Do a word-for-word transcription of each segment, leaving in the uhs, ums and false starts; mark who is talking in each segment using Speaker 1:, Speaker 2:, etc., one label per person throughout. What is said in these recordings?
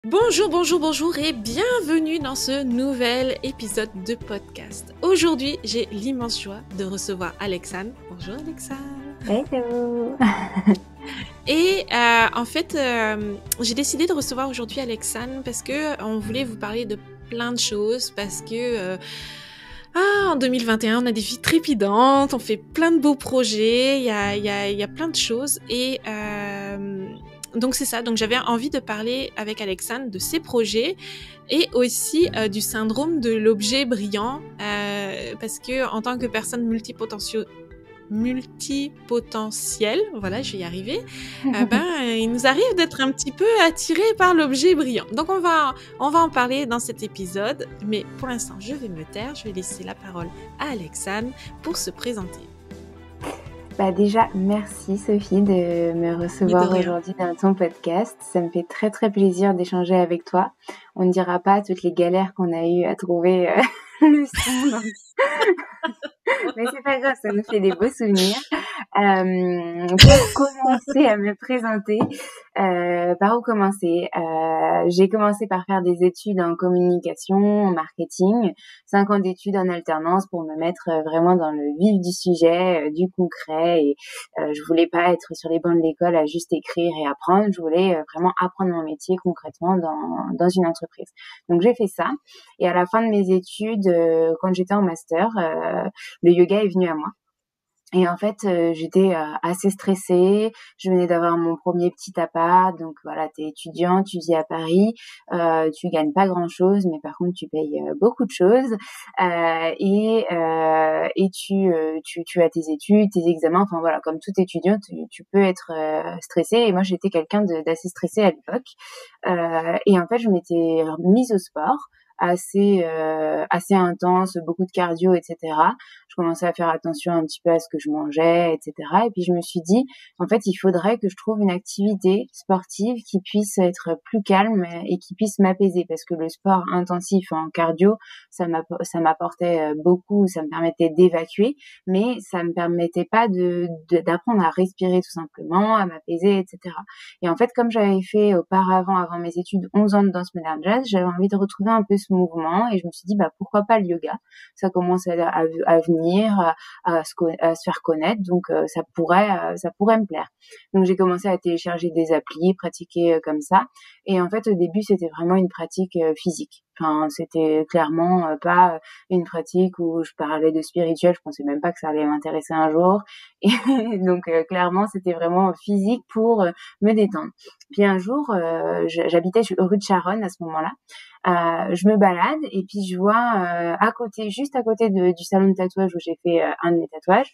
Speaker 1: Bonjour, bonjour, bonjour et bienvenue dans ce nouvel épisode de podcast. Aujourd'hui, j'ai l'immense joie de recevoir Alexane. Bonjour Alexane.
Speaker 2: Hello.
Speaker 1: Et euh, en fait, euh, j'ai décidé de recevoir aujourd'hui Alexane parce que on voulait vous parler de plein de choses, parce que euh, ah, en deux mille vingt et un, on a des vies trépidantes, on fait plein de beaux projets, il y a, il y a, il y a plein de choses et euh, donc c'est ça, donc j'avais envie de parler avec Alexane de ses projets et aussi euh, du syndrome de l'objet brillant, euh, parce que en tant que personne multipotentielle, multipotentielle, voilà, je vais y arriver, euh, ben il nous arrive d'être un petit peu attiré par l'objet brillant. Donc on va, on va en parler dans cet épisode, mais pour l'instant je vais me taire, je vais laisser la parole à Alexane pour se présenter.
Speaker 2: Bah déjà, merci Sophie de me recevoir
Speaker 1: de
Speaker 2: aujourd'hui dans ton podcast. Ça me fait très très plaisir d'échanger avec toi. On ne dira pas toutes les galères qu'on a eues à trouver euh, le son. Mais c'est pas grave, ça nous fait des beaux souvenirs. Euh, pour commencer à me présenter, euh, par où commencer euh, J'ai commencé par faire des études en communication, en marketing, cinq ans d'études en alternance pour me mettre vraiment dans le vif du sujet, euh, du concret. Et euh, je voulais pas être sur les bancs de l'école à juste écrire et apprendre. Je voulais euh, vraiment apprendre mon métier concrètement dans dans une entreprise. Donc j'ai fait ça. Et à la fin de mes études, euh, quand j'étais en master, euh, le yoga est venu à moi. Et en fait, euh, j'étais euh, assez stressée. Je venais d'avoir mon premier petit appart. Donc voilà, t'es étudiant, tu vis à Paris, euh, tu gagnes pas grand-chose, mais par contre, tu payes euh, beaucoup de choses. Euh, et euh, et tu, euh, tu tu as tes études, tes examens. Enfin voilà, comme tout étudiant, tu, tu peux être euh, stressé. Et moi, j'étais quelqu'un de, d'assez stressé à l'époque. Euh, et en fait, je m'étais mise au sport assez euh, assez intense, beaucoup de cardio, et cetera. Je commençais à faire attention un petit peu à ce que je mangeais, et cetera. Et puis je me suis dit, en fait, il faudrait que je trouve une activité sportive qui puisse être plus calme et qui puisse m'apaiser, parce que le sport intensif en cardio, ça m'app- ça m'apportait beaucoup, ça me permettait d'évacuer, mais ça me permettait pas de, de d'apprendre à respirer tout simplement, à m'apaiser, et cetera. Et en fait, comme j'avais fait auparavant, avant mes études, onze ans de danse moderne jazz, j'avais envie de retrouver un peu ce mouvement et je me suis dit, bah pourquoi pas le yoga? Ça commence à, à, à venir, à, à, se, à se faire connaître, donc euh, ça pourrait, euh, ça pourrait me plaire. Donc j'ai commencé à télécharger des applis, pratiquer euh, comme ça. Et en fait, au début, c'était vraiment une pratique euh, physique. Enfin, c'était clairement euh, pas une pratique où je parlais de spirituel. Je pensais même pas que ça allait m'intéresser un jour. Et donc euh, clairement, c'était vraiment physique pour euh, me détendre. Puis un jour, euh, j'habitais rue de Charonne à ce moment-là. Euh, je me balade et puis je vois euh, à côté, juste à côté de, du salon de tatouage où j'ai fait euh, un de mes tatouages,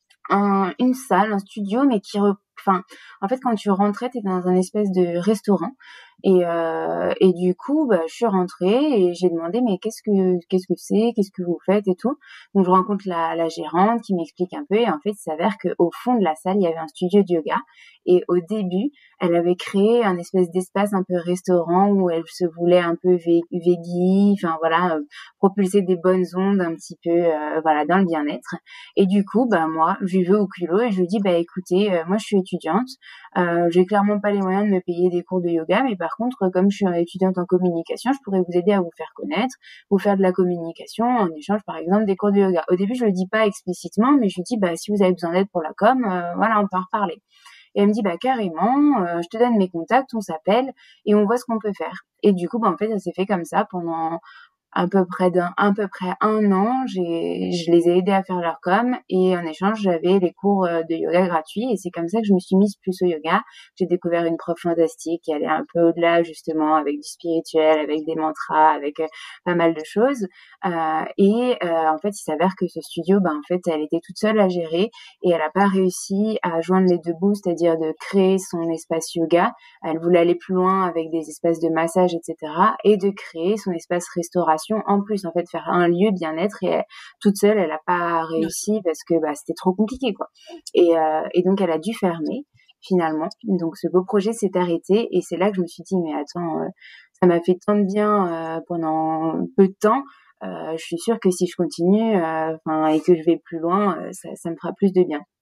Speaker 2: un, une salle, un studio, mais qui, re... enfin, en fait, quand tu rentrais, t'es dans un espèce de restaurant. Et, euh, et du coup, bah, je suis rentrée et j'ai demandé, mais qu'est-ce que qu'est-ce que c'est, qu'est-ce que vous faites et tout. Donc je rencontre la, la gérante qui m'explique un peu et en fait, il s'avère que au fond de la salle, il y avait un studio de yoga. Et au début, elle avait créé un espèce d'espace un peu restaurant où elle se voulait un peu vé- veggie, enfin voilà, euh, propulser des bonnes ondes un petit peu, euh, voilà, dans le bien-être. Et du coup, bah moi, je lui vais au culot et je lui dis, bah écoutez, euh, moi je suis étudiante, euh, j'ai clairement pas les moyens de me payer des cours de yoga, mais par contre, comme je suis étudiante en communication, je pourrais vous aider à vous faire connaître, vous faire de la communication en échange, par exemple, des cours de yoga. Au début, je le dis pas explicitement, mais je lui dis, bah si vous avez besoin d'aide pour la com, euh, voilà, on peut en reparler. Et elle me dit, bah carrément, euh, je te donne mes contacts, on s'appelle et on voit ce qu'on peut faire. Et du coup, bah en fait, ça s'est fait comme ça pendant à peu près d'un, à peu près un an, j'ai, je les ai aidés à faire leur com et en échange, j'avais les cours de yoga gratuits et c'est comme ça que je me suis mise plus au yoga. J'ai découvert une prof fantastique qui allait un peu au-delà justement avec du spirituel, avec des mantras, avec euh, pas mal de choses. Euh, et euh, en fait, il s'avère que ce studio, ben en fait, elle était toute seule à gérer et elle a pas réussi à joindre les deux bouts, c'est-à-dire de créer son espace yoga. Elle voulait aller plus loin avec des espaces de massage, et cetera, et de créer son espace restauration en plus, en fait, faire un lieu bien-être. Et elle, toute seule, elle a pas réussi parce que bah, c'était trop compliqué, quoi. Et, euh, et donc, elle a dû fermer finalement. Donc, ce beau projet s'est arrêté et c'est là que je me suis dit, mais attends, euh, ça m'a fait tant de bien euh, pendant peu de temps. Euh, je suis sûre que si je continue, enfin, euh, et que je vais plus loin, euh, ça, ça me fera plus de bien.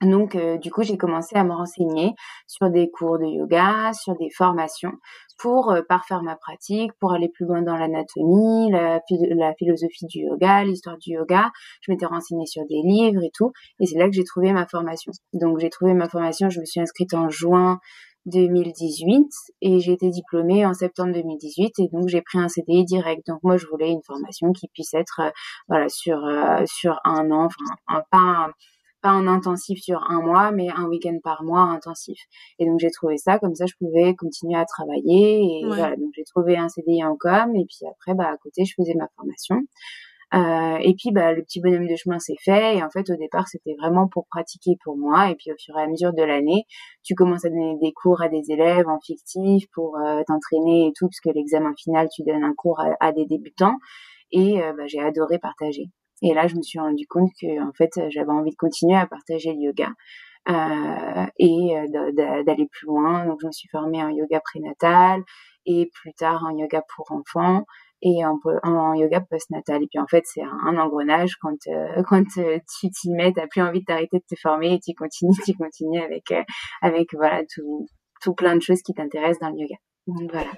Speaker 2: Donc, euh, du coup, j'ai commencé à me renseigner sur des cours de yoga, sur des formations pour euh, parfaire ma pratique, pour aller plus loin dans l'anatomie, la, la philosophie du yoga, l'histoire du yoga. Je m'étais renseignée sur des livres et tout. Et c'est là que j'ai trouvé ma formation. Donc, j'ai trouvé ma formation, je me suis inscrite en juin deux mille dix-huit et j'ai été diplômée en septembre deux mille dix-huit et donc j'ai pris un C D I direct. Donc, moi, je voulais une formation qui puisse être, euh, voilà, sur, euh, sur un an, enfin, un, pas un, pas un intensif sur un mois, mais un week-end par mois intensif. Et donc, j'ai trouvé ça, comme ça, je pouvais continuer à travailler. Et
Speaker 1: Ouais.
Speaker 2: voilà, donc j'ai trouvé un C D I en com. Et puis après, bah, à côté, je faisais ma formation. Euh, et puis, bah, le petit bonhomme de chemin s'est fait. Et en fait, au départ, c'était vraiment pour pratiquer pour moi. Et puis, au fur et à mesure de l'année, tu commences à donner des cours à des élèves en fictif pour euh, t'entraîner et tout, parce que l'examen final, tu donnes un cours à, à des débutants. Et euh, bah, j'ai adoré partager. Et là, je me suis rendu compte que, en fait, j'avais envie de continuer à partager le yoga euh, et euh, d'aller plus loin. Donc, je me suis formée en yoga prénatal et plus tard en yoga pour enfants et en, en yoga postnatal. Et puis, en fait, c'est un, un engrenage. Quand euh, quand euh, tu t'y mets, t'as plus envie de t'arrêter de te former et tu continues, tu continues avec euh, avec voilà tout tout plein de choses qui t'intéressent dans le yoga. Donc voilà.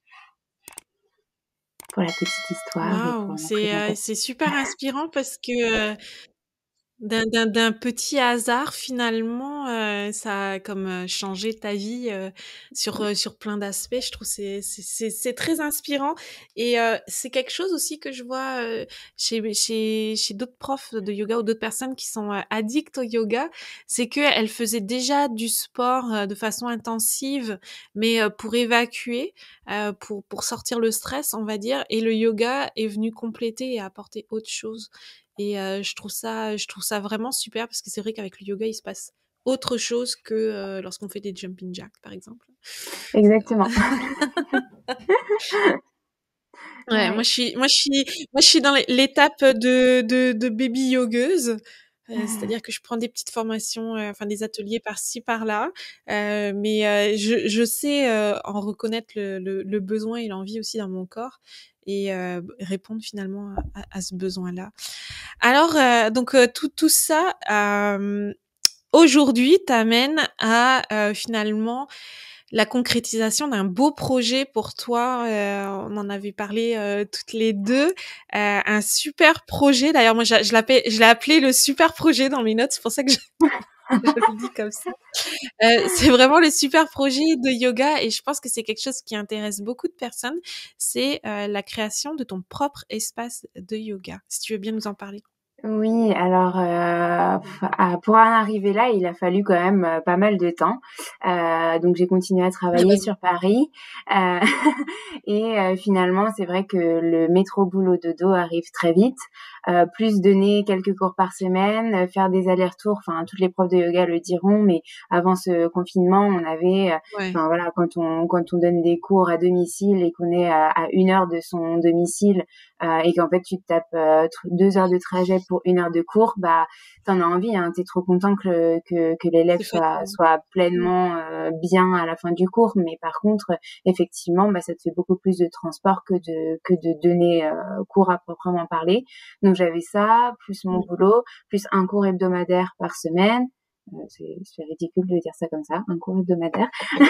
Speaker 2: Pour la petite histoire et pour
Speaker 1: Waouh,
Speaker 2: la
Speaker 1: c'est euh,
Speaker 2: présentation.
Speaker 1: c'est super inspirant parce que euh, d'un d'un d'un petit hasard finalement, heu, ça a comme, heu, changé ta vie, heu, sur, heu, sur plein d'aspects. Je trouve c'est c'est c'est c'est très inspirant et heu, c'est quelque chose aussi que je vois, heu, chez chez chez d'autres profs de yoga ou d'autres personnes qui sont, heu, addicts au yoga. C'est qu'elles faisaient déjà du sport, heu, de façon intensive, mais, heu, pour évacuer, heu, pour pour sortir le stress, on va dire, et le yoga est venu compléter et apporter autre chose. Et euh, je trouve ça, je trouve ça vraiment super parce que c'est vrai qu'avec le yoga, il se passe autre chose que euh, lorsqu'on fait des jumping jacks, par exemple.
Speaker 2: Exactement.
Speaker 1: Ouais, moi
Speaker 2: Ouais.
Speaker 1: je suis, moi je suis, moi je suis dans l'étape de de, de baby yogueuse. Euh, c'est-à-dire que je prends des petites formations, euh, enfin des ateliers par-ci par-là, euh, mais euh, je, je sais euh, en reconnaître le, le, le besoin et l'envie aussi dans mon corps et euh, répondre finalement à, à ce besoin-là. Alors, euh, donc euh, tout tout ça euh, aujourd'hui t'amène à euh, finalement la concrétisation d'un beau projet pour toi. Euh, on en avait parlé euh, toutes les deux. Euh, un super projet. D'ailleurs, moi, je, je l'appelle, je l'ai appelé le super projet dans mes notes. C'est pour ça que je, je le dis comme ça. Euh, c'est vraiment le super projet de yoga et je pense que c'est quelque chose qui intéresse beaucoup de personnes. C'est euh, la création de ton propre espace de yoga. Si tu veux bien nous en parler.
Speaker 2: Oui, alors euh, f- pour en arriver là, il a fallu quand même euh, pas mal de temps. Euh, donc j'ai continué à
Speaker 1: Ah bah
Speaker 2: travailler
Speaker 1: oui.
Speaker 2: sur Paris euh, et euh, finalement c'est vrai que le métro boulot dodo arrive très vite. Euh, plus donner quelques cours par semaine, euh, faire des allers-retours. Enfin, toutes les profs de yoga le diront, mais avant ce confinement, on avait, euh,
Speaker 1: Ouais.
Speaker 2: enfin voilà, quand on quand on donne des cours à domicile et qu'on est à, à une heure de son domicile euh, et qu'en fait tu te tapes euh, deux heures de trajet pour une heure de cours, bah t'en as envie, hein, t'es trop content que que, que l'élève
Speaker 1: C'est
Speaker 2: soit
Speaker 1: fatigant.
Speaker 2: soit
Speaker 1: Mm.
Speaker 2: pleinement euh, bien à la fin du cours, mais par contre effectivement bah ça te fait beaucoup plus de transport que de que de donner euh, cours à proprement parler. Donc j'avais ça plus mon
Speaker 1: Mm.
Speaker 2: boulot plus un cours hebdomadaire par semaine. Euh, c'est c'est ridicule de dire ça comme ça, un cours hebdomadaire.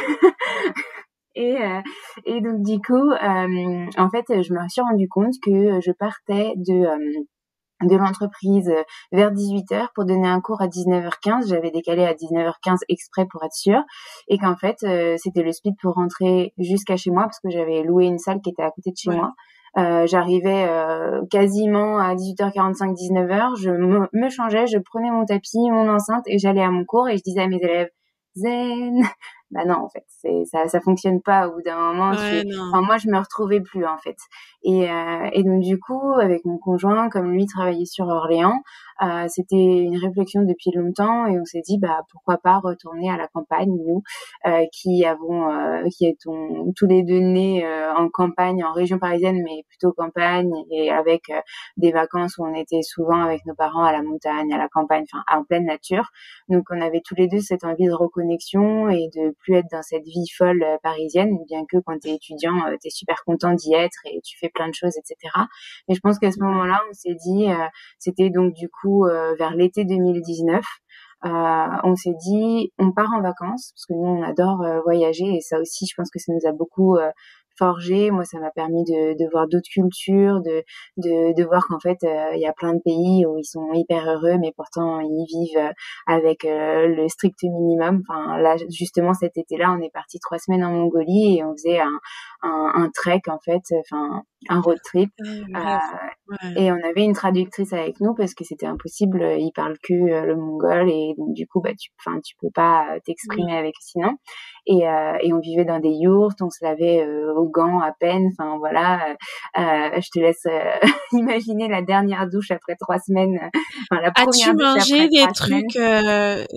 Speaker 2: Et, euh, et donc du coup, euh, en fait, je me suis rendu compte que je partais de euh, de l'entreprise vers dix-huit heures pour donner un cours à dix-neuf heures quinze. J'avais décalé à dix-neuf heures quinze exprès pour être sûre. Et qu'en fait, euh, c'était le speed pour rentrer jusqu'à chez moi parce que j'avais loué une salle qui était à côté de chez
Speaker 1: Ouais.
Speaker 2: moi. Euh, j'arrivais euh, quasiment à dix-huit heures quarante-cinq, dix-neuf heures. Je me, me changeais, je prenais mon tapis, mon enceinte et j'allais à mon cours et je disais à mes élèves, zen. Bah non, en fait, c'est ça, ça fonctionne pas. Au bout d'un moment, tu,
Speaker 1: Ouais, non.
Speaker 2: enfin moi, je me retrouvais plus en fait. Et, euh, et donc du coup, avec mon conjoint, comme lui travaillait sur Orléans, euh, c'était une réflexion depuis longtemps et on s'est dit bah pourquoi pas retourner à la campagne nous euh, qui avons euh, qui étions tous les deux nés euh, en campagne, en région parisienne, mais plutôt campagne et avec euh, des vacances où on était souvent avec nos parents à la montagne, à la campagne, enfin en pleine nature. Donc on avait tous les deux cette envie de reconnexion et de plus être dans cette vie folle euh, parisienne, bien que quand t'es étudiant, euh, t'es super content d'y être et tu fais plein de choses, et cetera. Mais je pense qu'à ce moment-là, on s'est dit, euh, c'était donc du coup euh, vers l'été deux mille dix-neuf, euh, on s'est dit, on part en vacances, parce que nous, on adore euh, voyager, et ça aussi, je pense que ça nous a beaucoup euh, forgé. Moi, ça m'a permis de, de voir d'autres cultures, de, de, de voir qu'en fait, euh, il y a plein de pays où ils sont hyper heureux, mais pourtant, ils vivent euh, avec euh, le strict minimum. Enfin, là, justement, cet été-là, on est parti trois semaines en Mongolie, et on faisait un, un, un trek, en fait, enfin, un road trip.
Speaker 1: Ah, le
Speaker 2: Euh,
Speaker 1: rêve. Ouais.
Speaker 2: et on avait une traductrice avec nous parce que c'était impossible, euh, ils parlent que euh, le mongol, et donc du coup bah tu enfin tu peux pas euh,
Speaker 1: Oui.
Speaker 2: t'exprimer avec sinon. Et euh, et on vivait dans des yourtes, on se lavait euh, aux gants à peine, enfin voilà. Euh, euh, je te laisse euh, imaginer la dernière douche après trois semaines, euh, enfin la
Speaker 1: As-tu
Speaker 2: première douche après
Speaker 1: mangé des
Speaker 2: trois semaines.
Speaker 1: trucs euh,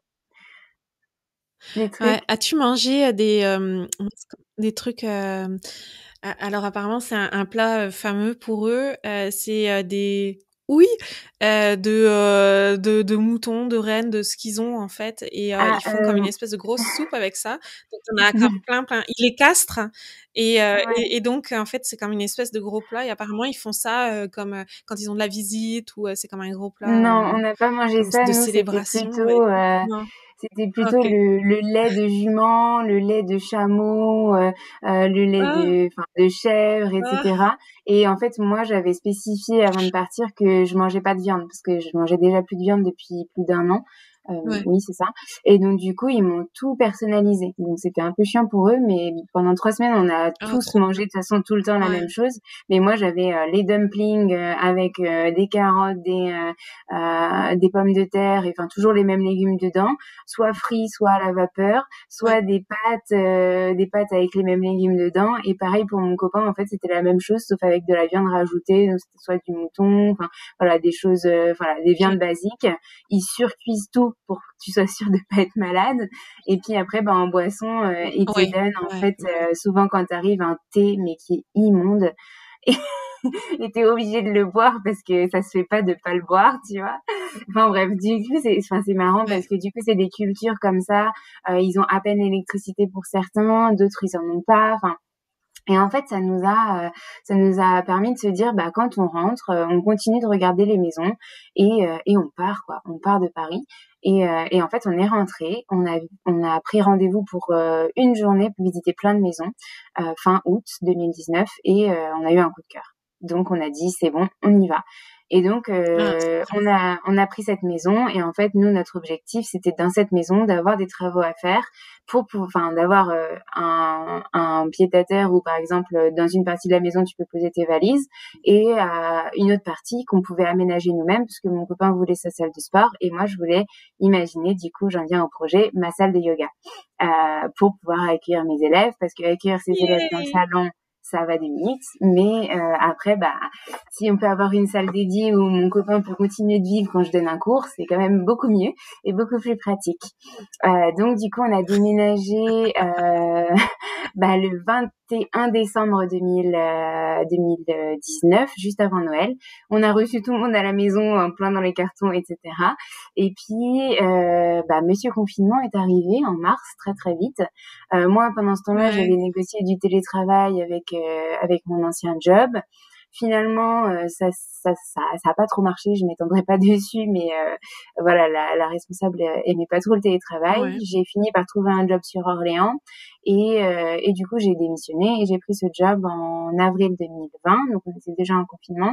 Speaker 2: Des
Speaker 1: ouais,
Speaker 2: trucs.
Speaker 1: as-tu mangé des euh, des trucs euh, a- alors apparemment c'est un, un plat euh, fameux pour eux, euh, c'est euh, des oui euh, de, euh, de de moutons, de rennes, de ce qu'ils ont en fait et euh,
Speaker 2: Ah
Speaker 1: ils font comme une
Speaker 2: euh,
Speaker 1: espèce de grosse soupe avec ça. Donc on a comme plein plein ils les castrent et, euh,
Speaker 2: ouais.
Speaker 1: et et donc en fait c'est comme une espèce de gros plat et apparemment ils font ça euh, comme euh, quand ils ont de la visite ou euh, c'est comme un gros plat
Speaker 2: Non,
Speaker 1: euh,
Speaker 2: on n'a pas mangé
Speaker 1: comme
Speaker 2: ça.
Speaker 1: de
Speaker 2: Nous, c'était
Speaker 1: célébration
Speaker 2: plutôt,
Speaker 1: et
Speaker 2: euh,
Speaker 1: non.
Speaker 2: c'était
Speaker 1: Ah,
Speaker 2: plutôt
Speaker 1: OK.
Speaker 2: le, le lait de jument, le lait de chameau, euh, euh, le lait
Speaker 1: Ah,
Speaker 2: de, enfin, de chèvre,
Speaker 1: ah,
Speaker 2: et cetera. Et en fait, moi, j'avais spécifié avant de partir que je mangeais pas de viande parce que je mangeais déjà plus de viande depuis plus d'un an. Euh,
Speaker 1: ouais.
Speaker 2: oui, c'est ça. Et donc, du coup, ils m'ont tout personnalisé. Donc, c'était un peu chiant pour eux, mais pendant trois semaines, on a
Speaker 1: Ah,
Speaker 2: tous
Speaker 1: trop
Speaker 2: mangé
Speaker 1: bien.
Speaker 2: de toute façon tout le temps la
Speaker 1: Ouais.
Speaker 2: même chose. Mais moi, j'avais euh, les dumplings euh, avec euh, des carottes, des euh, euh, des pommes de terre, et enfin toujours les mêmes légumes dedans, soit frits, soit à la vapeur,
Speaker 1: Ouais.
Speaker 2: soit des pâtes, euh, des pâtes avec les mêmes légumes dedans. Et pareil pour mon copain, en fait, c'était la même chose, sauf avec de la viande rajoutée, donc c'était soit du mouton, enfin voilà, des choses, euh, voilà, des
Speaker 1: OK.
Speaker 2: viandes basiques. Ils surcuisent tout pour que tu sois sûr de pas être malade. Et puis après, ben en boisson, euh, ils te
Speaker 1: Ouais.
Speaker 2: donnent en
Speaker 1: Ouais.
Speaker 2: fait
Speaker 1: Bah oui.
Speaker 2: euh, souvent quand t'arrives un thé, mais qui est immonde. Et et t'es obligé de le boire parce que ça se fait pas de pas le boire, tu vois. Enfin bref, du coup c'est, enfin c'est marrant
Speaker 1: Ouais.
Speaker 2: parce que du coup c'est des cultures comme ça. Euh, ils ont à peine l'électricité pour certains, d'autres ils en ont pas. Enfin et en fait ça nous a, euh, ça nous a permis de se dire bah quand on rentre, euh, on continue de regarder les maisons et euh, et on part quoi. On part de Paris. Et, euh, et en fait, on est rentré, on a, on a pris rendez-vous pour euh, une journée pour visiter plein de maisons euh, fin août deux mille dix-neuf, et euh, on a eu un coup de cœur. Donc on a dit c'est bon, on y va. Et donc
Speaker 1: Ah,
Speaker 2: euh,
Speaker 1: trop
Speaker 2: on
Speaker 1: bien.
Speaker 2: a on a pris cette maison, et en fait nous notre objectif c'était dans cette maison d'avoir des travaux à faire pour pour enfin d'avoir euh, un un pied-à-terre où par exemple dans une partie de la maison tu peux poser tes valises, et euh, une autre partie qu'on pouvait aménager nous-mêmes parce que mon copain voulait sa salle de sport et moi je voulais imaginer, du coup j'en viens au projet, ma salle de yoga euh, pour pouvoir accueillir mes élèves, parce que accueillir ses élèves dans le
Speaker 1: Yay!
Speaker 2: salon ça va deux minutes, mais euh, après bah si on peut avoir une salle dédiée où mon copain peut continuer de vivre quand je donne un cours, c'est quand même beaucoup mieux et beaucoup plus pratique. Euh, donc du coup on a déménagé euh, bah, le vingt et un décembre deux mille, euh, deux mille dix-neuf, juste avant Noël. On a reçu tout le monde à la maison, en plein dans les cartons, et cetera. Et puis, euh, bah, Monsieur Confinement est arrivé en mars, très très vite. Euh, moi, pendant ce temps-là,
Speaker 1: Ouais.
Speaker 2: j'avais négocié du télétravail avec euh, avec mon ancien job. Finalement, euh, ça, ça, ça, ça a pas trop marché. Je m'étendrai pas dessus, mais euh, voilà, la, la responsable euh, aimait pas trop le télétravail.
Speaker 1: Ouais.
Speaker 2: J'ai fini par trouver un job sur Orléans, et, euh, et du coup j'ai démissionné et j'ai pris ce job en avril deux mille vingt. Donc on était déjà en confinement.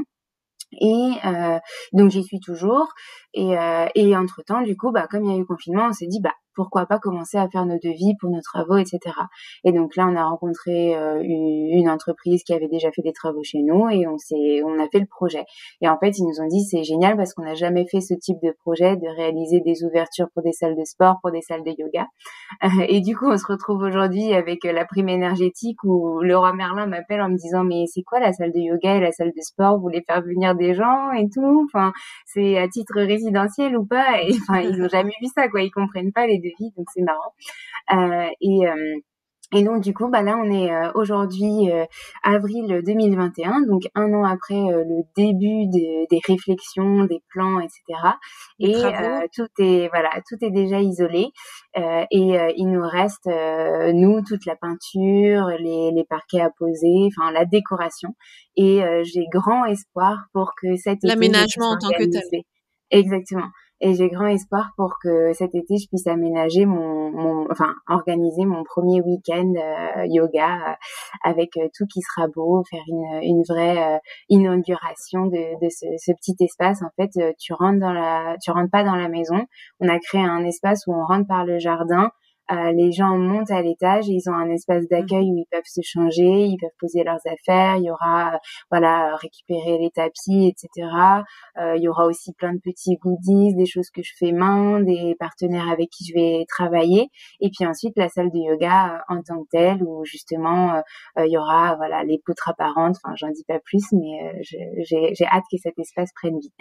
Speaker 2: Et euh, donc j'y suis toujours. Et, euh, et entre-temps, du coup, bah, comme il y a eu confinement, on s'est dit, bah, pourquoi pas commencer à faire nos devis pour nos travaux, et cetera. Et donc là, on a rencontré euh, une, une entreprise qui avait déjà fait des travaux chez nous, et on s'est, on a fait le projet. Et en fait, ils nous ont dit, c'est génial parce qu'on n'a jamais fait ce type de projet, de réaliser des ouvertures pour des salles de sport, pour des salles de yoga. Et du coup, on se retrouve aujourd'hui avec la prime énergétique où le roi Merlin m'appelle en me disant mais c'est quoi la salle de yoga et la salle de sport? Vous voulez faire venir des gens et tout? Enfin, c'est à titre résidentiel ou pas? Et enfin, ils ont jamais vu ça, quoi. Ils comprennent pas les devis, donc c'est marrant. Euh, et euh, et donc du coup, bah là, on est euh, aujourd'hui euh, avril deux mille vingt et un, donc un an après euh, le début de, des réflexions, des plans, et cetera.
Speaker 1: Des
Speaker 2: Et
Speaker 1: travaux?
Speaker 2: euh, tout est voilà, tout est déjà isolé. Euh, et euh, il nous reste euh, nous toute la peinture, les, les parquets à poser, enfin la décoration. Et euh, j'ai grand espoir pour que cet été je puisse
Speaker 1: L'aménagement en tant que tel.
Speaker 2: organiser. Exactement. et j'ai grand espoir pour que cet été je puisse aménager mon, mon enfin organiser mon premier week-end euh, yoga euh, avec euh, tout qui sera beau, faire une, une vraie euh, inauguration de, de ce, ce petit espace. En fait, euh, tu rentres dans la, tu rentres pas dans la maison. On a créé un espace où on rentre par le jardin. Euh, les gens montent à l'étage et ils ont un espace d'accueil où ils peuvent se changer, ils peuvent poser leurs affaires, il y aura, euh, voilà, récupérer les tapis, et cetera. Euh, il y aura aussi plein de petits goodies, des choses que je fais main, des partenaires avec qui je vais travailler. Et puis ensuite, la salle de yoga euh, en tant que telle où justement, euh, euh, il y aura, voilà, les poutres apparentes. Enfin, j'en dis pas plus, mais euh, je, j'ai, j'ai hâte que cet espace prenne vie.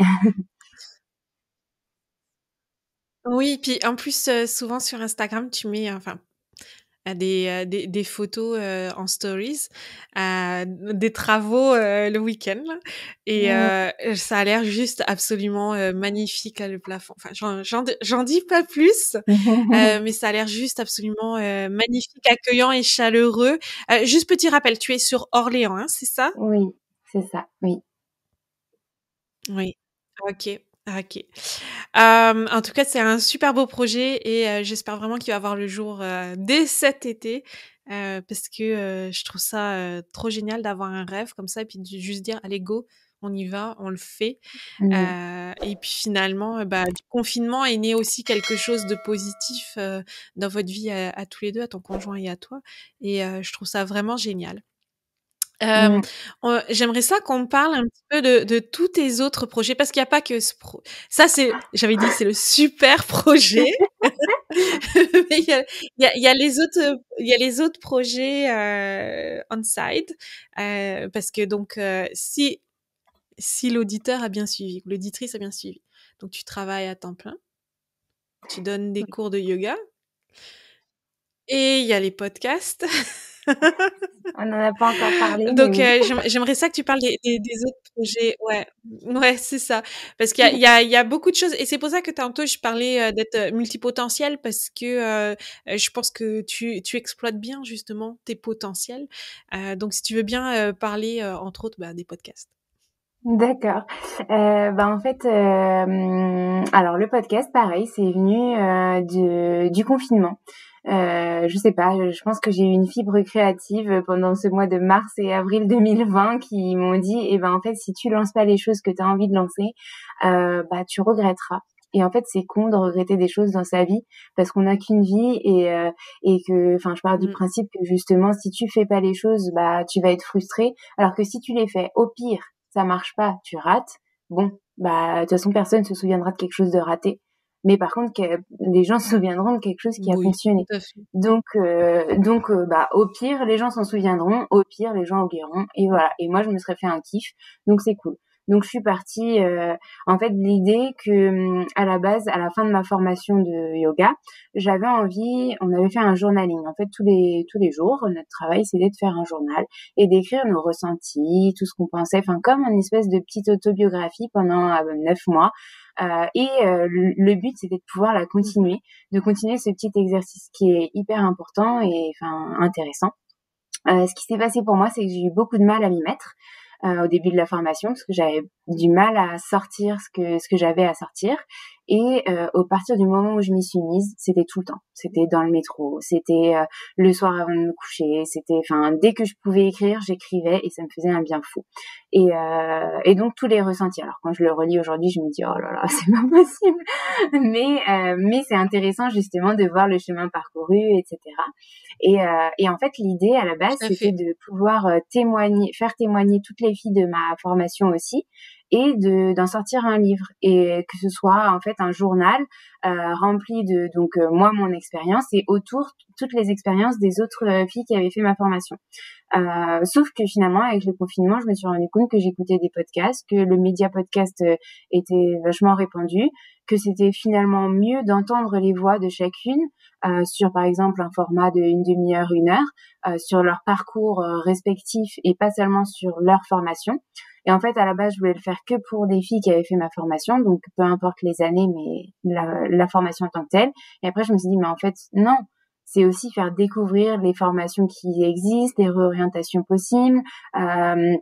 Speaker 1: Oui, puis en plus, euh, souvent sur Instagram, tu mets, enfin, euh, des, euh, des, des photos euh, en stories, euh, des travaux euh, le week-end, là. Et
Speaker 2: Ouais.
Speaker 1: euh, ça a l'air juste absolument euh, magnifique, là, le plafond. Enfin, j'en, j'en, j'en dis pas plus, euh, mais ça a l'air juste absolument euh, magnifique, accueillant et chaleureux. Euh, juste petit rappel, tu es sur Orléans, hein, c'est ça?
Speaker 2: Oui, c'est ça, oui.
Speaker 1: Oui. Ok. Ok. Euh, en tout cas, c'est un super beau projet et euh, j'espère vraiment qu'il va voir le jour euh, dès cet été euh, parce que euh, je trouve ça euh, trop génial d'avoir un rêve comme ça et puis de juste dire allez go, on y va, on le fait.
Speaker 2: Mm.
Speaker 1: Euh, et puis finalement, euh, bah, du confinement est né aussi quelque chose de positif euh, dans votre vie à, à tous les deux, à ton conjoint et à toi. Et euh, je trouve ça vraiment génial. Euh,
Speaker 2: Mm.
Speaker 1: on- j'aimerais ça qu'on parle un petit peu de, de tous tes autres projets parce qu'il n'y a pas que ce pro. Ça, c'est, j'avais dit, c'est le super projet. Mais il y a, il y a, il y a les autres, il y a les autres projets euh, on side euh, parce que donc euh, si si l'auditeur a bien suivi, l'auditrice a bien suivi, donc tu travailles à temps plein, tu donnes des cours de yoga et il y a les podcasts.
Speaker 2: On n'en a pas encore parlé, mais
Speaker 1: Donc,
Speaker 2: oui.
Speaker 1: heu, j'aim j'aimerais ça que tu parles des des des autres projets. Ouais, ouais, c'est ça. Parce qu'il y a il y a il y a beaucoup de choses et c'est pour ça que tantôt je parlais, heu, d'être, heu, multipotentiel parce que, heu heu, je pense que tu tu exploites bien justement tes potentiels. Heu, donc si tu veux bien, heu, parler, heu, entre autres, bah, des podcasts.
Speaker 2: D'accord. Euh, bah en fait, euh, alors le podcast, pareil, c'est venu euh, du, du confinement. Euh, je sais pas, je pense que j'ai eu une fibre créative pendant ce mois de mars et avril deux mille vingt qui m'ont dit, eh ben en fait, si tu lances pas les choses que tu as envie de lancer, euh, bah tu regretteras. Et en fait, c'est con de regretter des choses dans sa vie parce qu'on n'a qu'une vie et euh, et que, enfin, je pars du
Speaker 1: Mmh.
Speaker 2: principe que justement, si tu fais pas les choses, bah tu vas être frustré. Alors que si tu les fais, au pire ça marche pas, tu rates. Bon, bah de toute façon personne se souviendra de quelque chose de raté. Mais par contre, que, les gens se souviendront de quelque chose qui a
Speaker 1: Oui,
Speaker 2: fonctionné.
Speaker 1: tout à fait.
Speaker 2: Donc, euh, donc, euh, bah au pire, les gens s'en souviendront. Au pire, les gens oublieront. Et voilà. Et moi, je me serais fait un kiff. Donc c'est cool. Donc je suis partie. Euh, en fait, l'idée que à la base, à la fin de ma formation de yoga, j'avais envie. On avait fait un journaling. En fait, tous les tous les jours, notre travail, c'était de faire un journal et d'écrire nos ressentis, tout ce qu'on pensait, enfin comme une espèce de petite autobiographie pendant euh, neuf mois. Euh, et euh, le, le but, c'était de pouvoir la
Speaker 1: Mmh.
Speaker 2: continuer, de continuer ce petit exercice qui est hyper important et enfin intéressant. Euh, ce qui s'est passé pour moi, c'est que j'ai eu beaucoup de mal à m'y mettre euh, au début de la formation parce que j'avais du mal à sortir ce que ce que j'avais à sortir. Et euh, au partir du moment où je m'y suis mise, c'était tout le temps. C'était dans le métro, c'était euh, le soir avant de me coucher, c'était, enfin, dès que je pouvais écrire, j'écrivais et ça me faisait un bien fou. Et, euh, et donc tous les ressentis. Alors quand je le relis aujourd'hui, je me dis oh là là, c'est pas possible. Mais euh, mais c'est intéressant justement de voir le chemin parcouru, et cetera. Et, euh, et en fait, l'idée à la base,
Speaker 1: Tout à
Speaker 2: c'était
Speaker 1: fait.
Speaker 2: de pouvoir euh, témoigner, faire témoigner toutes les filles de ma formation aussi, et de d'en sortir un livre, et que ce soit en fait un journal euh, rempli de donc euh, moi mon expérience et autour t- toutes les expériences des autres euh, filles qui avaient fait ma formation. Euh, sauf que finalement, avec le confinement, je me suis rendu compte que j'écoutais des podcasts, que le média podcast euh, était vachement répandu, que c'était finalement mieux d'entendre les voix de chacune euh, sur, par exemple, un format de une demi-heure, une heure, euh, sur leur parcours euh, respectif et pas seulement sur leur formation. Et en fait, à la base, je voulais le faire que pour des filles qui avaient fait ma formation, donc peu importe les années, mais la, la formation en tant que telle. Et après, je me suis dit, mais en fait, non, c'est aussi faire découvrir les formations qui existent, les réorientations possibles, euh,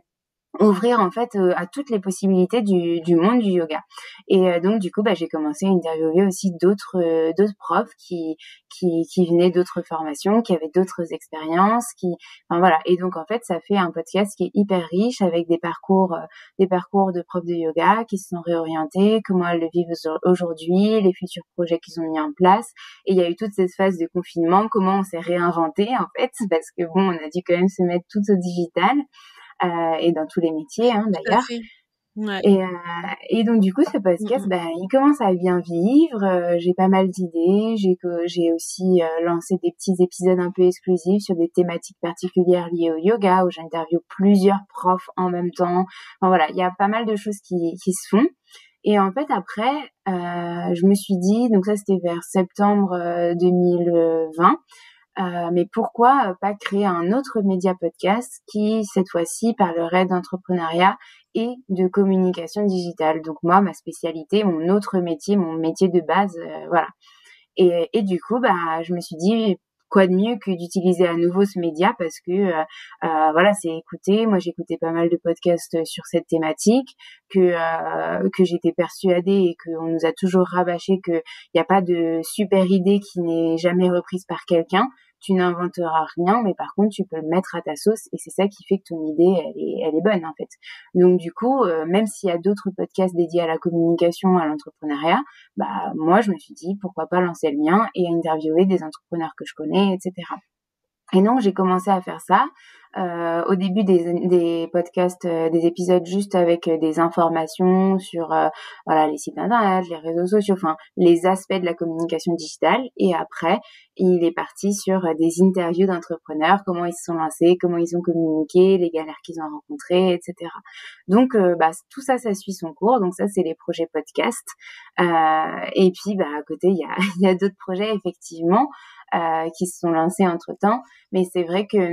Speaker 2: ouvrir en fait euh, à toutes les possibilités du, du monde du yoga. Et euh, donc du coup bah j'ai commencé à interviewer aussi d'autres euh, d'autres profs qui qui qui venaient d'autres formations, qui avaient d'autres expériences, qui enfin voilà. Et donc en fait ça fait un podcast qui est hyper riche avec des parcours euh, des parcours de profs de yoga qui se sont réorientés, comment elles le vivent aujourd'hui, les futurs projets qu'ils ont mis en place. Et il y a eu toute cette phase de confinement, comment on s'est réinventé en fait, parce que bon on a dû quand même se mettre tout au digital. Euh, et dans tous les métiers hein, d'ailleurs.
Speaker 1: Ouais.
Speaker 2: Et, euh, et donc du coup ce podcast, mm-hmm. bah, il commence à bien vivre. Euh, j'ai pas mal d'idées. J'ai j'ai aussi euh, lancé des petits épisodes un peu exclusifs sur des thématiques particulières liées au yoga où j'interviewe plusieurs profs en même temps. Enfin voilà, il y a pas mal de choses qui qui se font. Et en fait après, euh, je me suis dit, donc ça c'était vers septembre euh, deux mille vingt. Euh, mais pourquoi euh, pas créer un autre média podcast qui, cette fois-ci, parlerait d'entrepreneuriat et de communication digitale. Donc moi, ma spécialité, mon autre métier, mon métier de base, euh, voilà. Et, et du coup, bah, je me suis dit, quoi de mieux que d'utiliser à nouveau ce média parce que euh, euh, voilà, c'est écouté. Moi, j'écoutais pas mal de podcasts sur cette thématique, que euh, que j'étais persuadée et qu'on nous a toujours rabâché que il y a pas de super idée qui n'est jamais reprise par quelqu'un. Tu n'inventeras rien, mais par contre, tu peux le mettre à ta sauce et c'est ça qui fait que ton idée, elle est, elle est bonne, en fait. Donc, du coup, euh, même s'il y a d'autres podcasts dédiés à la communication, à l'entrepreneuriat, bah, moi, je me suis dit, pourquoi pas lancer le mien et interviewer des entrepreneurs que je connais, et cetera. Et donc, j'ai commencé à faire ça. Euh, au début des, des podcasts, euh, des épisodes juste avec euh, des informations sur euh, voilà les sites internet, les réseaux sociaux, enfin les aspects de la communication digitale. Et après, il est parti sur euh, des interviews d'entrepreneurs, comment ils se sont lancés, comment ils ont communiqué, les galères qu'ils ont rencontrées, et cetera. Donc, euh, bah tout ça, ça suit son cours. Donc ça, c'est les projets podcast. Euh, et puis, bah à côté, il y a il y a d'autres projets effectivement. Euh, qui se sont lancés entre-temps. Mais c'est vrai que,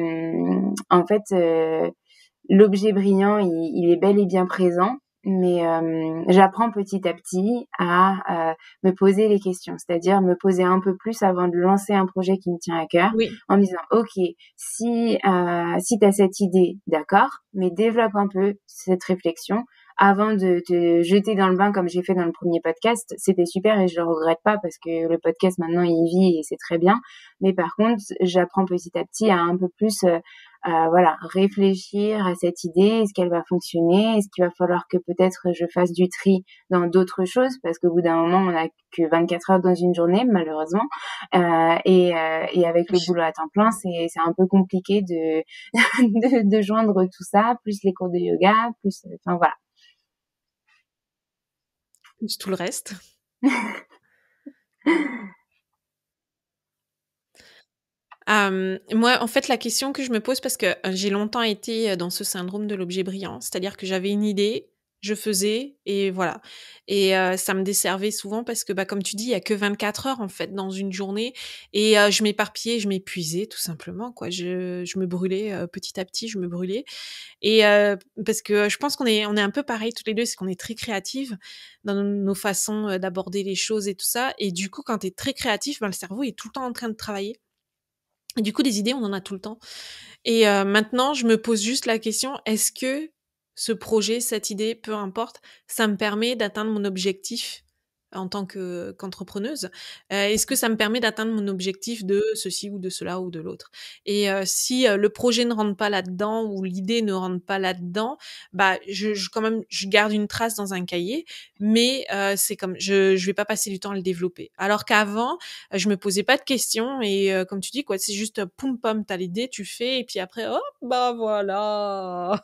Speaker 2: en fait, euh, l'objet brillant, il, il est bel et bien présent, mais euh, j'apprends petit à petit à euh, me poser les questions, c'est-à-dire me poser un peu plus avant de lancer un projet qui me tient à cœur,
Speaker 1: oui.
Speaker 2: en me disant, ok, si, euh, si tu as cette idée, d'accord, mais développe un peu cette réflexion, avant de te jeter dans le bain comme j'ai fait dans le premier podcast. C'était super et je le regrette pas parce que le podcast maintenant il vit et c'est très bien. Mais par contre, j'apprends petit à petit à un peu plus euh, euh, voilà, réfléchir à cette idée. Est-ce qu'elle va fonctionner? Est-ce qu'il va falloir que peut-être je fasse du tri dans d'autres choses? Parce qu'au bout d'un moment, on n'a que vingt-quatre heures dans une journée, malheureusement. Euh, et, euh, et avec le boulot à temps plein, c'est, c'est un peu compliqué de, de, de joindre tout ça, plus les cours de yoga, plus... Enfin, voilà.
Speaker 1: Plus tout le reste. Euh, moi, en fait, la question que je me pose, parce que j'ai longtemps été dans ce syndrome de l'objet brillant, c'est-à-dire que j'avais une idée, je faisais, et voilà. Et euh, ça me desservait souvent parce que, bah, comme tu dis, il y a que vingt-quatre heures, en fait, dans une journée, et euh, je m'éparpillais, je m'épuisais, tout simplement, quoi. Je, je me brûlais, euh, petit à petit, je me brûlais. Et euh, parce que je pense qu'on est, on est un peu pareil toutes les deux, c'est qu'on est très créatives dans nos façons d'aborder les choses et tout ça. Et du coup, quand t'es très créatif, ben, le cerveau est tout le temps en train de travailler. Et du coup, des idées, on en a tout le temps. Et euh, maintenant, je me pose juste la question, est-ce que ce projet, cette idée, peu importe, ça me permet d'atteindre mon objectif en tant que, qu'entrepreneuse? euh, Est-ce que ça me permet d'atteindre mon objectif de ceci ou de cela ou de l'autre? Et euh, si euh, le projet ne rentre pas là-dedans ou l'idée ne rentre pas là-dedans, bah je, je quand même je garde une trace dans un cahier, mais euh, c'est comme je je vais pas passer du temps à le développer. Alors qu'avant, je me posais pas de questions et euh, comme tu dis quoi, c'est juste poum pom, t'as l'idée, tu fais et puis après hop bah voilà.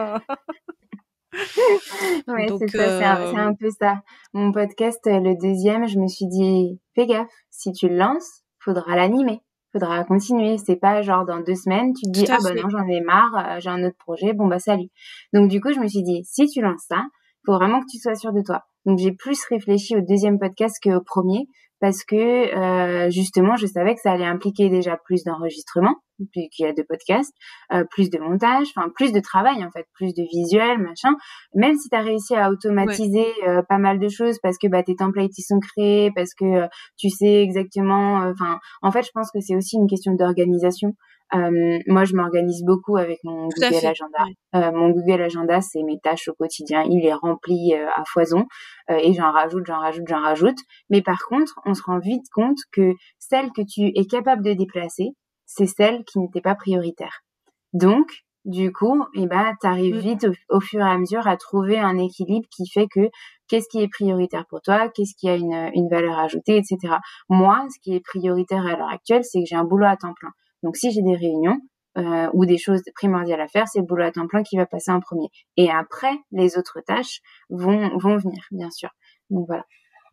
Speaker 2: Ouais,
Speaker 1: Donc,
Speaker 2: c'est ça, c'est un, c'est
Speaker 1: euh...
Speaker 2: un peu ça. Mon podcast, le deuxième, je me suis dit, fais gaffe, si tu le lances, faudra l'animer, faudra continuer. C'est pas genre dans deux semaines, tu te dis,
Speaker 1: tout à
Speaker 2: ah bah
Speaker 1: fait.
Speaker 2: non, j'en ai marre, euh, j'ai un autre projet, bon bah salut. Donc du coup, je me suis dit, si tu lances ça, faut vraiment que tu sois sûr de toi. Donc j'ai plus réfléchi au deuxième podcast qu'au premier parce que euh, justement, je savais que ça allait impliquer déjà plus d'enregistrement, puis qu'il y a deux podcasts, euh, plus de montage, enfin plus de travail en fait, plus de visuel, machin. Même si tu as réussi à automatiser ouais. euh, pas mal de choses parce que bah tes templates ils sont créés, parce que euh, tu sais exactement, enfin euh, en fait, je pense que c'est aussi une question d'organisation. Euh, moi, je m'organise beaucoup avec mon
Speaker 1: Tout à
Speaker 2: Google
Speaker 1: fait.
Speaker 2: Agenda.
Speaker 1: Ouais.
Speaker 2: Euh, mon Google Agenda, c'est mes tâches au quotidien. Il est rempli euh, à foison euh, et j'en rajoute, j'en rajoute, j'en rajoute. Mais par contre, on se rend vite compte que celle que tu es capable de déplacer, c'est celle qui n'était pas prioritaire. Donc, du coup, eh ben, t'arrives
Speaker 1: Mm.
Speaker 2: vite au, au fur et à mesure à trouver un équilibre qui fait que qu'est-ce qui est prioritaire pour toi, qu'est-ce qui a une, une valeur ajoutée, et cetera. Moi, ce qui est prioritaire à l'heure actuelle, c'est que j'ai un boulot à temps plein. Donc, si j'ai des réunions euh, ou des choses primordiales à faire, c'est le boulot à temps plein qui va passer en premier. Et après, les autres tâches vont vont venir, bien sûr. Donc voilà.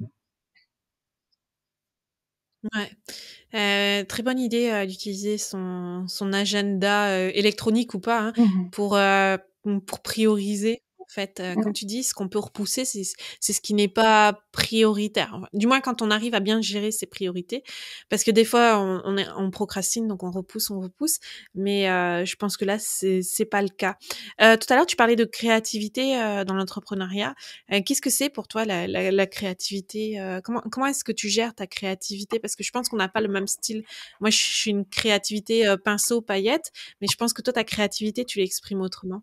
Speaker 1: Ouais. Euh, très bonne idée euh, d'utiliser son, son agenda euh, électronique ou pas hein,
Speaker 2: Mmh.
Speaker 1: pour, euh, pour prioriser. En fait, euh,
Speaker 2: Mmh.
Speaker 1: comme tu dis, ce qu'on peut repousser, c'est c'est ce qui n'est pas prioritaire. Enfin, du moins, quand on arrive à bien gérer ses priorités, parce que des fois, on, on, est, on procrastine, donc on repousse, on repousse. Mais euh, je pense que là, c'est c'est pas le cas. Euh, tout à l'heure, tu parlais de créativité euh, dans l'entrepreneuriat. Euh, Qu'est-ce que c'est pour toi la, la, la créativité euh, Comment, comment est-ce que tu gères ta créativité? Parce que je pense qu'on n'a pas le même style. Moi, je suis une créativité euh, pinceau, paillettes, mais je pense que toi, ta créativité, tu l'exprimes autrement.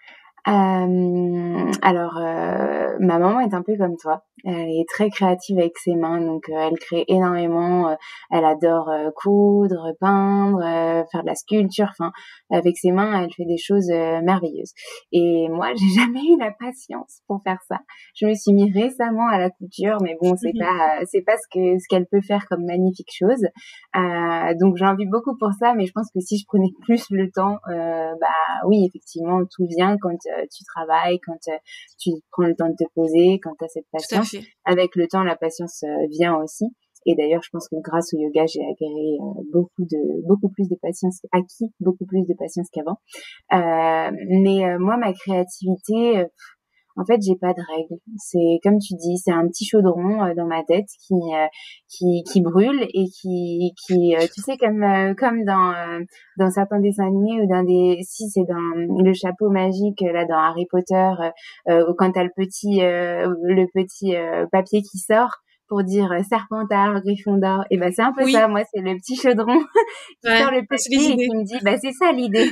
Speaker 2: Euh, alors, euh, ma maman est un peu comme toi. Elle est très créative avec ses mains, donc euh, elle crée énormément. Euh, elle adore euh, coudre, peindre, euh, faire de la sculpture. Enfin, avec ses mains, elle fait des choses euh, merveilleuses. Et moi, j'ai jamais eu la patience pour faire ça. Je me suis mis récemment à la couture, mais bon, c'est pas, c'est pas ce que ce qu'elle peut faire comme magnifique chose. Euh, donc, j'en vis beaucoup pour ça, mais je pense que si je prenais plus le temps, euh, bah oui, effectivement, tout vient quand euh, tu travailles, quand euh, tu prends le temps de te poser, quand tu as cette
Speaker 1: Tout à
Speaker 2: patience.
Speaker 1: fait.
Speaker 2: Avec le temps, la patience euh, vient aussi. Et d'ailleurs, je pense que grâce au yoga, j'ai acquis euh, beaucoup de, beaucoup plus de patience, acquis beaucoup plus de patience qu'avant. Euh, mais euh, moi, ma créativité, euh, en fait, j'ai pas de règles. C'est comme tu dis, c'est un petit chaudron euh, dans ma tête qui euh, qui qui brûle et qui qui euh, tu sais comme euh, comme dans euh, dans certains dessins animés ou dans des si c'est dans le chapeau magique là dans Harry Potter euh, euh, quand t'as le petit euh, le petit euh, papier qui sort pour dire euh, Serpentard, Gryffondor, et ben c'est un peu ça.
Speaker 1: Oui,
Speaker 2: Moi, c'est le petit chaudron qui
Speaker 1: ouais,
Speaker 2: sort le
Speaker 1: c'est les
Speaker 2: papier et
Speaker 1: idées.
Speaker 2: qui me dit bah c'est ça l'idée.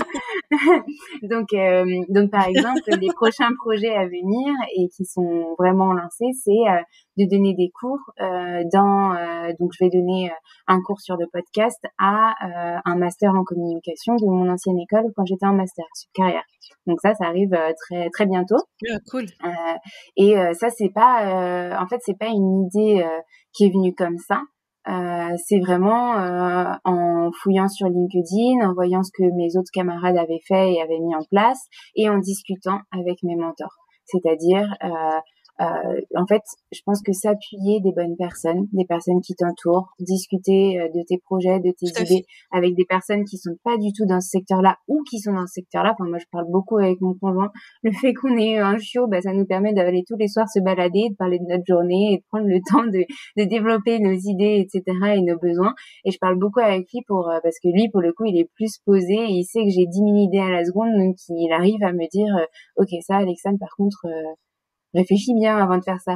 Speaker 2: donc, euh, donc par exemple, les prochains projets à venir et qui sont vraiment lancés, c'est euh, de donner des cours euh, dans. Euh, donc, je vais donner euh, un cours sur le podcast à euh, un master en communication de mon ancienne école quand j'étais en master sur carrière. Donc ça, ça arrive euh, très très bientôt.
Speaker 1: Ah, cool.
Speaker 2: Euh, et euh, ça, c'est pas. Euh, en fait, c'est pas une idée euh, qui est venue comme ça. Euh, c'est vraiment euh, en fouillant sur LinkedIn, en voyant ce que mes autres camarades avaient fait et avaient mis en place, et en discutant avec mes mentors. C'est-à-dire, euh, euh, en fait, je pense que s'appuyer des bonnes personnes, des personnes qui t'entourent, discuter euh, de tes projets, de tes
Speaker 1: Tout à
Speaker 2: idées
Speaker 1: fait.
Speaker 2: avec des personnes qui sont pas du tout dans ce secteur-là ou qui sont dans ce secteur-là. Enfin, moi, je parle beaucoup avec mon conjoint. Le fait qu'on ait un chiot, bah, ça nous permet d'aller tous les soirs se balader, de parler de notre journée et de prendre le temps de de développer nos idées, et cetera et nos besoins. Et je parle beaucoup avec lui pour, euh, parce que lui, pour le coup, il est plus posé et il sait que j'ai dix mille idées à la seconde, donc il arrive à me dire, euh, ok, ça, Alexandre, par contre, euh, réfléchis bien avant de faire ça.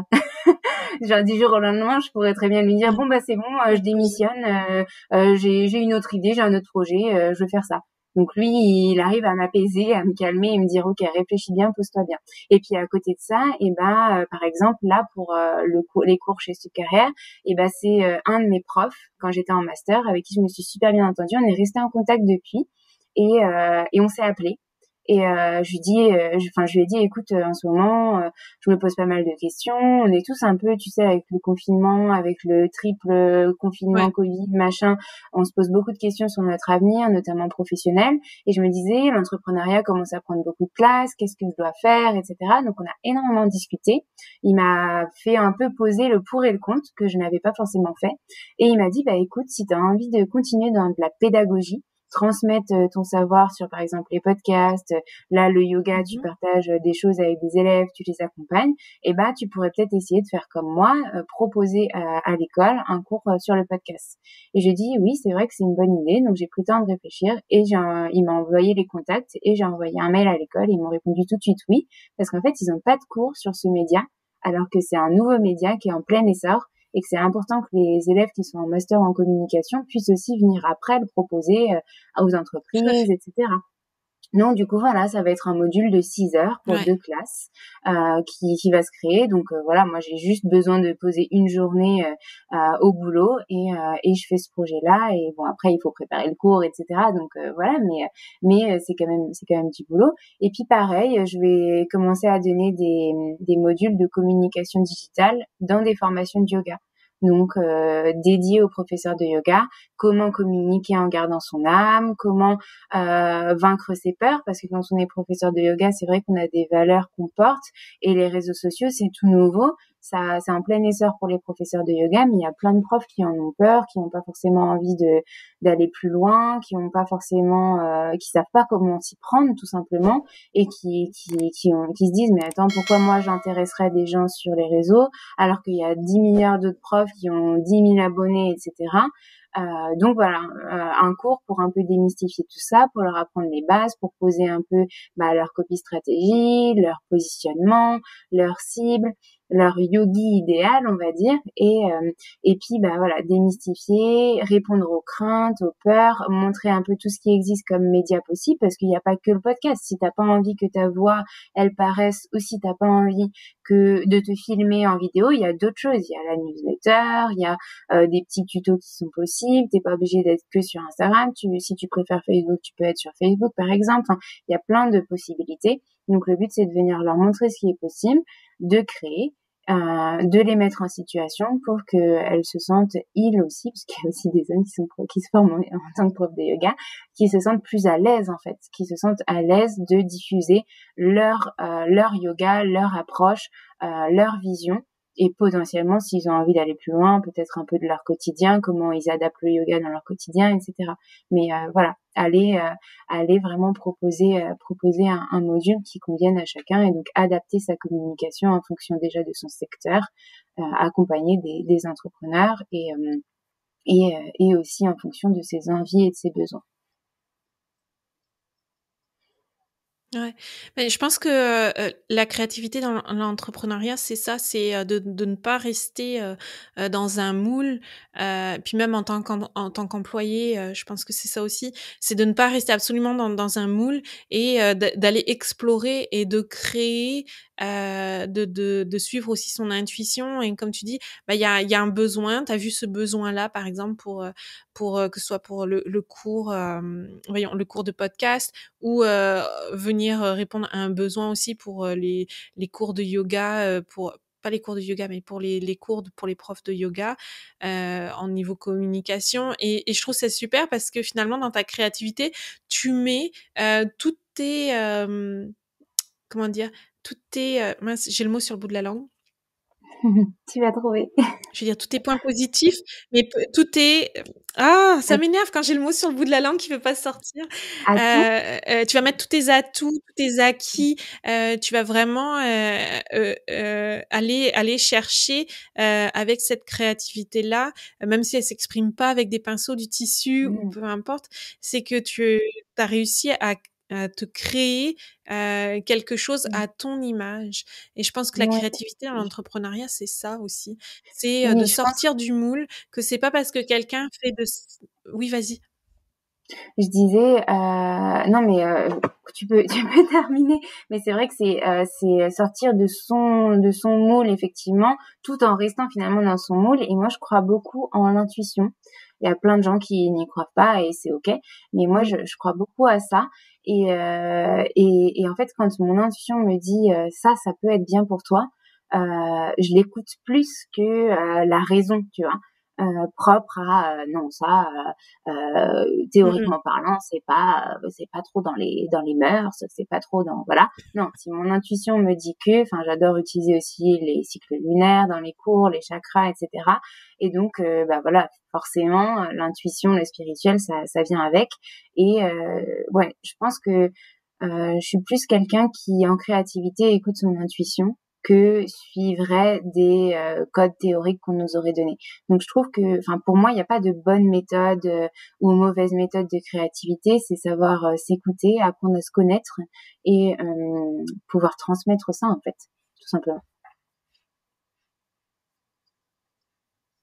Speaker 2: Genre du jour au lendemain, je pourrais très bien lui dire,
Speaker 1: Mm.
Speaker 2: bon, bah, c'est bon, euh, je démissionne, euh, euh, j'ai, j'ai une autre idée, j'ai un autre projet, euh, je veux faire ça. Donc lui, il arrive à m'apaiser, à me calmer et me dire, ok, réfléchis bien, pose-toi bien. Et puis à côté de ça, et ben, euh, par exemple, là pour euh, le cours, les cours chez Subcarrière, et ben c'est euh, un de mes profs quand j'étais en master avec qui je me suis super bien entendue. On est resté en contact depuis et euh, et on s'est appelé. Et euh, je lui dis, euh, je, enfin je lui ai dit, écoute, euh, en ce moment, euh, je me pose pas mal de questions. On est tous un peu, tu sais, avec le confinement, avec le triple confinement
Speaker 1: Ouais.
Speaker 2: Covid, machin, on se pose beaucoup de questions sur notre avenir, notamment professionnel. Et je me disais, l'entrepreneuriat commence à prendre beaucoup de place. Qu'est-ce que je dois faire, et cetera. Donc on a énormément discuté. Il m'a fait un peu poser le pour et le contre que je n'avais pas forcément fait. Et il m'a dit, bah écoute, si tu as envie de continuer dans de la pédagogie, transmettre ton savoir sur, par exemple, les podcasts, là, le yoga, tu
Speaker 1: Mhm.
Speaker 2: partages des choses avec des élèves, tu les accompagnes, et bah, tu pourrais peut-être essayer de faire comme moi, euh, proposer à, à l'école un cours euh, sur le podcast. Et je dis, oui, c'est vrai que c'est une bonne idée, donc j'ai pris le temps de réfléchir, et j'ai, un, il m'a envoyé les contacts, et j'ai envoyé un mail à l'école, et ils m'ont répondu tout de suite oui, parce qu'en fait, ils n'ont pas de cours sur ce média, alors que c'est un nouveau média qui est en plein essor, et que c'est important que les élèves qui sont en master en communication puissent aussi venir après le proposer euh, aux
Speaker 1: Tout à
Speaker 2: entreprises,
Speaker 1: fait.
Speaker 2: et cetera. Non, du coup, voilà, ça va être un module de six heures pour
Speaker 1: Ouais.
Speaker 2: deux classes euh, qui, qui va se créer. Donc, euh, voilà, moi, j'ai juste besoin de poser une journée euh, euh, au boulot et, euh, et je fais ce projet-là. Et bon, après, il faut préparer le cours, et cetera. Donc, euh, voilà, mais, mais euh, c'est quand même, c'est quand même du boulot. Et puis, pareil, je vais commencer à donner des, des modules de communication digitale dans des formations de yoga. Donc, euh, dédiés aux professeurs de yoga, comment communiquer en gardant son âme, comment euh, vaincre ses peurs, parce que quand on est professeur de yoga, c'est vrai qu'on a des valeurs qu'on porte, et les réseaux sociaux, c'est tout nouveau. Ça, c'est en plein essor pour les professeurs de yoga, mais il y a plein de profs qui en ont peur, qui n'ont pas forcément envie de d'aller plus loin, qui n'ont pas forcément, euh, qui savent pas comment s'y prendre tout simplement, et qui qui qui, ont, qui se disent mais attends, pourquoi moi j'intéresserais des gens sur les réseaux alors qu'il y a dix milliards d'autres profs qui ont dix mille abonnés, et cetera. Euh, donc voilà, euh, un cours pour un peu démystifier tout ça, pour leur apprendre les bases, pour poser un peu bah, leur copie stratégie, leur positionnement, leur cible, leur yogi idéal, on va dire, et euh, et puis bah voilà, démystifier, répondre aux craintes, aux peurs, montrer un peu tout ce qui existe comme média possible, parce qu'il n'y a pas que le podcast. Si t'as pas envie que ta voix elle paraisse, ou si t'as pas envie que de te filmer en vidéo, il y a d'autres choses. Il y a la newsletter, il y a euh, des petits tutos qui sont possibles. T'es pas obligé d'être que sur Instagram. Tu, si tu préfères Facebook, tu peux être sur Facebook par exemple. Enfin, il y a plein de possibilités. Donc le but c'est de venir leur montrer ce qui est possible, de créer, euh, de les mettre en situation pour qu'elles se sentent, ils aussi, parce qu'il y a aussi des hommes qui sont qui se forment en, en tant que prof de yoga, qui se sentent plus à l'aise en fait, qui se sentent à l'aise de diffuser leur euh, leur yoga, leur approche, euh, leur vision, et potentiellement s'ils ont envie d'aller plus loin, peut-être un peu de leur quotidien, comment ils adaptent le yoga dans leur quotidien, et cetera. Mais euh, voilà, aller euh, aller vraiment proposer euh, proposer un, un module qui convienne à chacun, et donc adapter sa communication en fonction déjà de son secteur, euh, accompagner des, des entrepreneurs, et euh, et euh, et aussi en fonction de ses envies et de ses besoins.
Speaker 1: Ouais, mais je pense que euh, la créativité dans l'entrepreneuriat, c'est ça, c'est euh, de, de ne pas rester euh, euh, dans un moule. Euh, puis même en tant qu'en en tant qu'employé, euh, je pense que c'est ça aussi, c'est de ne pas rester absolument dans, dans un moule, et euh, d'aller explorer et de créer, euh, de, de, de suivre aussi son intuition. Et comme tu dis, bah il y a, il y a un besoin. T'as vu ce besoin-là, par exemple, pour pour euh, que ce soit pour le, le cours, euh, voyons, le cours de podcast, ou euh, venir répondre à un besoin aussi pour les les cours de yoga, pour pas les cours de yoga, mais pour les les cours de, pour les profs de yoga, euh, en niveau communication. Et, et je trouve c'est super parce que finalement dans ta créativité, tu mets euh, toutes tes euh, comment dire, toutes tes euh, mince, j'ai le mot sur le bout de la langue.
Speaker 2: Tu vas trouver.
Speaker 1: Je veux dire, tous tes points positifs, mais tout est... Ah, ça m'énerve quand j'ai le mot sur le bout de la langue qui veut pas sortir.
Speaker 2: À tout.
Speaker 1: Euh, euh, tu vas mettre tous tes atouts, tous tes acquis. Euh, tu vas vraiment euh, euh, euh, aller aller chercher euh, avec cette créativité-là, même si elle s'exprime pas avec des pinceaux, du tissu ou
Speaker 2: Mmh.
Speaker 1: peu importe. C'est que tu as réussi à à te créer euh, quelque chose à ton image. Et je pense que la
Speaker 2: Ouais.
Speaker 1: créativité dans l'entrepreneuriat, c'est ça aussi. C'est euh, de
Speaker 2: Oui, je pense.
Speaker 1: sortir du moule, que c'est pas parce que quelqu'un fait de... Oui, vas-y.
Speaker 2: Je disais, euh, non mais euh, tu peux, tu peux terminer. Mais c'est vrai que c'est, euh, c'est sortir de son, de son moule effectivement, tout en restant finalement dans son moule. Et moi, je crois beaucoup en l'intuition. Il y a plein de gens qui n'y croient pas et c'est ok. Mais moi,
Speaker 1: Oui.
Speaker 2: je, je crois beaucoup à ça. Et, euh, et, et en fait, quand mon intuition me dit euh, ça, ça peut être bien pour toi, euh, je l'écoute plus que euh, la raison, tu vois. Euh, propre à euh, non ça euh, euh,
Speaker 1: Mm -mm.
Speaker 2: théoriquement parlant c'est pas euh, c'est pas trop dans les dans les mœurs, c'est pas trop dans voilà. Non, si mon intuition me dit que, enfin j'adore utiliser aussi les cycles lunaires dans les cours, les chakras, etc. Et donc euh, bah voilà, forcément l'intuition, le spirituel, ça ça vient avec. Et euh, ouais, je pense que euh, je suis plus quelqu'un qui en créativité écoute son intuition que suivrait des euh, codes théoriques qu'on nous aurait donnés. Donc je trouve que, enfin pour moi, il n'y a pas de bonne méthode euh, ou mauvaise méthode de créativité. C'est savoir euh, s'écouter, apprendre à se connaître et euh, pouvoir transmettre ça en fait, tout simplement.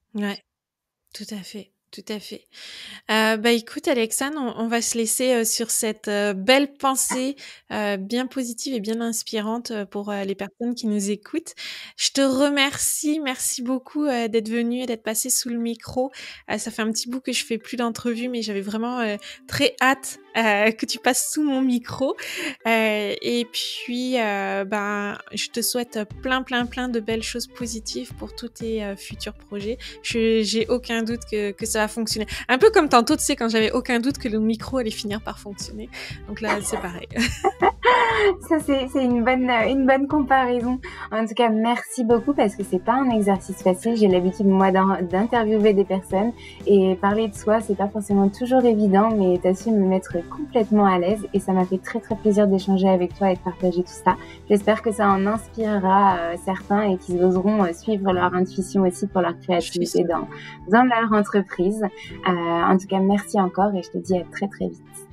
Speaker 1: Ouais, tout à fait, tout à fait. Heu, bah, écoute Alexane, on on va se laisser, heu, sur cette, heu, belle pensée, heu, bien positive et bien inspirante, heu, pour, heu, les personnes qui nous écoutent. Je te remercie, merci beaucoup, heu, d'être venue et d'être passée sous le micro. Heu, ça fait un petit bout que je fais plus d'entrevues, mais j'avais vraiment, heu, très hâte, heu, que tu passes sous mon micro. Heu et puis, heu, ben, je te souhaite plein, plein, plein de belles choses positives pour tous tes, heu, futurs projets. Je j'ai aucun doute que que ça va fonctionner. Un peu comme tantôt, tu sais, quand j'avais aucun doute que le micro allait finir par fonctionner. Donc là, c'est pareil.
Speaker 2: Ça, c'est, c'est une bonne, une bonne comparaison. En tout cas, merci beaucoup parce que c'est pas un exercice facile. J'ai l'habitude, moi, d'in- d'interviewer des personnes et parler de soi, c'est pas forcément toujours évident, mais t'as su me mettre complètement à l'aise et ça m'a fait très, très plaisir d'échanger avec toi et de partager tout ça. J'espère que ça en inspirera euh, certains et qu'ils oseront euh, suivre leur intuition aussi pour leur
Speaker 1: Je suis
Speaker 2: créativité
Speaker 1: sûre.
Speaker 2: dans, dans leur entreprise. Euh, en tout cas, merci encore et je te dis à très, très vite.